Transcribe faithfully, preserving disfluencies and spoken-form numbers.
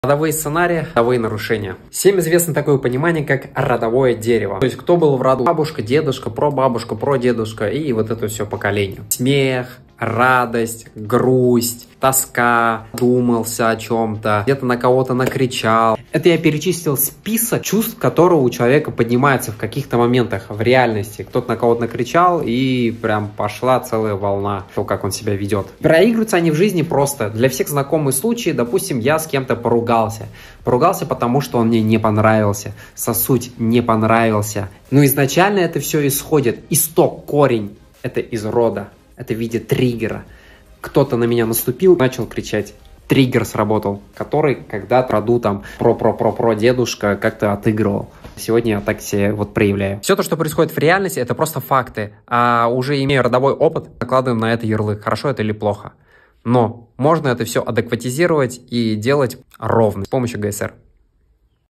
Родовые сценарии, родовые нарушения. Всем известно такое понимание, как родовое дерево. То есть, кто был в роду? Бабушка, дедушка, прабабушка, прадедушка и вот это все поколение. Смех, радость, грусть, тоска, думался о чем-то, где-то на кого-то накричал. Это я перечислил список чувств, которые у человека поднимаются в каких-то моментах в реальности. Кто-то на кого-то накричал, и прям пошла целая волна, то, как он себя ведет. Проигрываются они в жизни просто. Для всех знакомый случай, допустим, я с кем-то поругался. Поругался, потому что он мне не понравился. Сосуть не понравился. Но изначально это все исходит. Исток, корень, это из рода. Это в виде триггера. Кто-то на меня наступил, начал кричать. Триггер сработал, который когда-то в роду там про-про-про-про дедушка как-то отыгрывал. Сегодня я так себе вот проявляю. Все то, что происходит в реальности, это просто факты. А уже имея родовой опыт, накладываем на это ярлык. Хорошо это или плохо. Но можно это все адекватизировать и делать ровно с помощью ГСР.